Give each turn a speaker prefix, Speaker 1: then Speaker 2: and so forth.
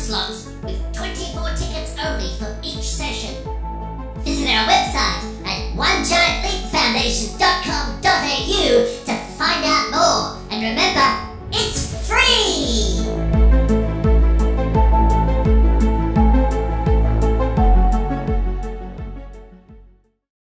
Speaker 1: slots with 24 tickets only for each session. Visit our website at onegiantleapfoundation.com